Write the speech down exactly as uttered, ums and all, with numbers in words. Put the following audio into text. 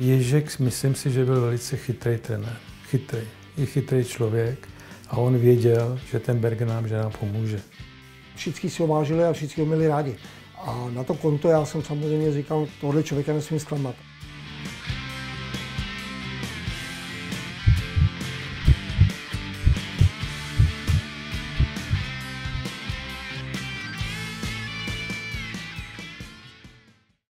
Ježek, myslím si, že byl velice chytrý trenér. Chytrý. Je chytrý člověk a on věděl, že ten Berger nám, že nám pomůže. Všichni si ho vážili a všichni ho měli rádi. A na to konto já jsem samozřejmě říkal, tohle člověka nesmím zklamat.